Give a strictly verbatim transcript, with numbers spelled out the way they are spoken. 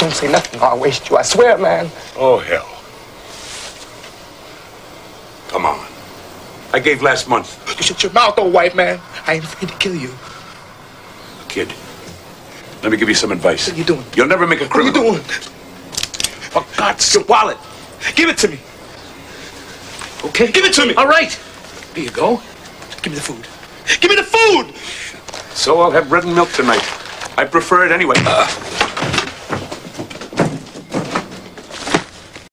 don't say nothing or I'll waste you. I swear, man. Oh, hell. Come on. I gave last month. You shut your mouth, old white man. I ain't afraid to kill you. Kid, let me give you some advice. What are you doing? You'll never make a criminal. What are you doing? For God's sake, wallet. Give it to me. Okay? Give it to me. All right. Here you go. Give me the food. Give me the food! So I'll have bread and milk tonight. I prefer it anyway. Uh.